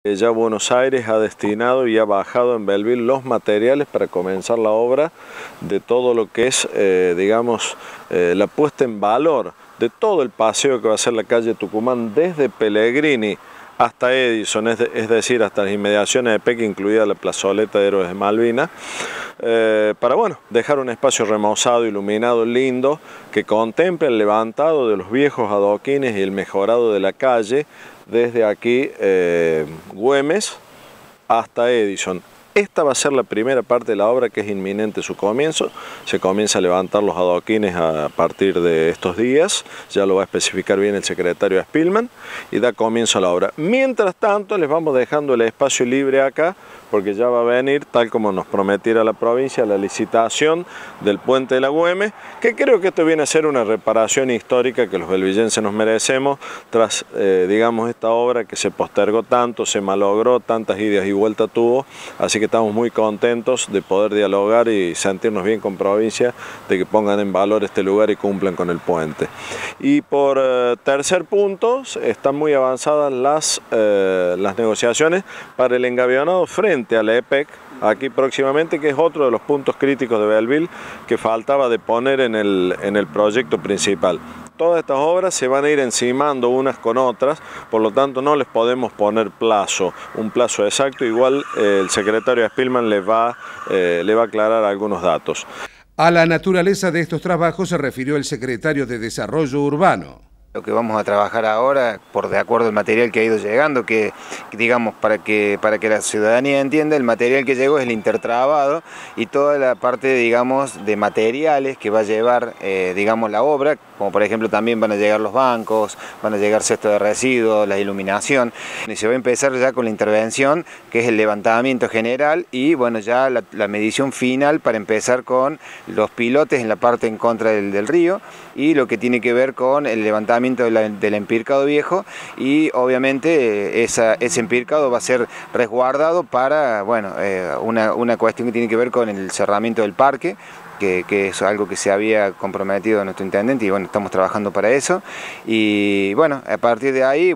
Ya Buenos Aires ha destinado y ha bajado en Belleville los materiales para comenzar la obra de todo lo que es, la puesta en valor de todo el paseo que va a ser la calle Tucumán desde Pellegrini hasta Edison, es decir, hasta las inmediaciones de Peque, incluida la plazoleta de Héroes de Malvinas, para dejar un espacio remozado, iluminado, lindo, que contemple el levantado de los viejos adoquines y el mejorado de la calle, desde aquí Güemes hasta Edison. Esta va a ser la primera parte de la obra, que es inminente su comienzo. Se comienza a levantar los adoquines a partir de estos días, ya lo va a especificar bien el secretario Spillman, y da comienzo a la obra. Mientras tanto, les vamos dejando el espacio libre acá, porque ya va a venir, tal como nos prometiera la provincia, la licitación del puente de la Güemes, que creo que esto viene a ser una reparación histórica que los belvillenses nos merecemos, tras, esta obra que se postergó tanto, se malogró, tantas idas y vueltas tuvo, así que estamos muy contentos de poder dialogar y sentirnos bien con provincia, de que pongan en valor este lugar y cumplan con el puente. Y por tercer punto, están muy avanzadas las negociaciones para el engavionado frente a la EPEC, aquí próximamente, que es otro de los puntos críticos de Belleville que faltaba de poner en el proyecto principal. Todas estas obras se van a ir encimando unas con otras, por lo tanto no les podemos poner un plazo exacto. Igual el secretario Spillman le va a aclarar algunos datos. A la naturaleza de estos trabajos se refirió el secretario de Desarrollo Urbano. Lo que vamos a trabajar ahora, por de acuerdo al material que ha ido llegando, que digamos, para que la ciudadanía entienda, el material que llegó es el intertrabado y toda la parte, digamos, de materiales que va a llevar, la obra, como por ejemplo también van a llegar los bancos, van a llegar cestos de residuos, la iluminación, y se va a empezar ya con la intervención, que es el levantamiento general, y bueno, ya la medición final para empezar con los pilotes en la parte en contra del río, y lo que tiene que ver con el levantamiento del empircado viejo, y obviamente ese empircado va a ser resguardado para una cuestión que tiene que ver con el cerramiento del parque, que es algo que se había comprometido nuestro intendente, y bueno, estamos trabajando para eso. Y bueno, a partir de ahí,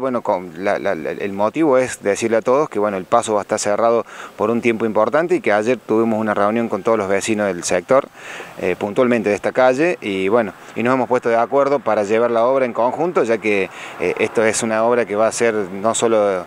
el motivo es decirle a todos que el paso va a estar cerrado por un tiempo importante, y que ayer tuvimos una reunión con todos los vecinos del sector, puntualmente de esta calle, y nos hemos puesto de acuerdo para llevar la obra en conjunto, ya que esto es una obra que va a ser no solo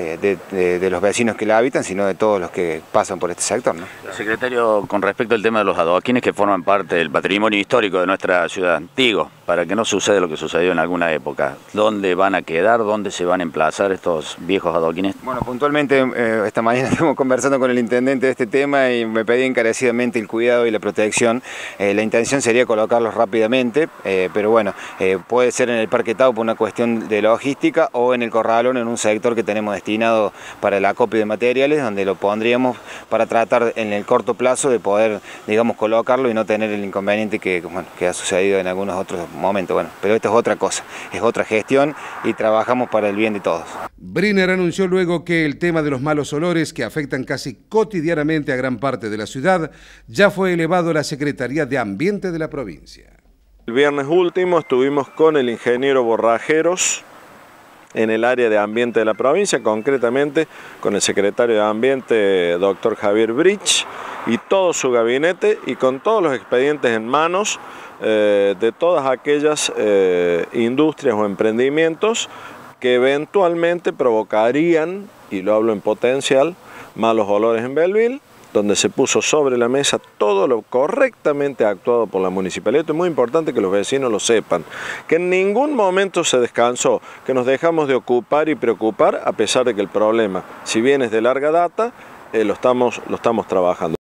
de los vecinos que la habitan, sino de todos los que pasan por este sector, ¿no? Secretario, con respecto al tema de los adoquines que forman parte del patrimonio histórico de nuestra ciudad, digo, para que no suceda lo que sucedió en alguna época, ¿dónde van a quedar, dónde se van a emplazar estos viejos adoquines? Bueno, puntualmente esta mañana estuvimos conversando con el intendente de este tema y me pedía encarecidamente el cuidado y la protección. La intención sería colocarlos rápidamente, pero puede ser en el Parque Tau por una cuestión de logística, o en el Corralón, en un sector que tenemos destinado para el acopio de materiales, donde lo pondríamos para tratar en el corto plazo de poder, colocarlo y no tener el inconveniente que ha sucedido en algunos otros momentos. Pero esto es otra cosa, es otra gestión, y trabajamos para el bien de todos. Briner anunció luego que el tema de los malos olores, que afectan casi cotidianamente a gran parte de la ciudad, ya fue elevado a la Secretaría de Ambiente de la provincia. El viernes último estuvimos con el ingeniero Borrajeros en el área de ambiente de la provincia, concretamente con el secretario de Ambiente, doctor Javier Brich, y todo su gabinete, y con todos los expedientes en manos de todas aquellas industrias o emprendimientos que eventualmente provocarían, y lo hablo en potencial, malos olores en Belleville, donde se puso sobre la mesa todo lo correctamente actuado por la municipalidad. Esto es muy importante que los vecinos lo sepan, que en ningún momento se descansó, que nos dejamos de ocupar y preocupar, a pesar de que el problema, si bien es de larga data, lo estamos trabajando.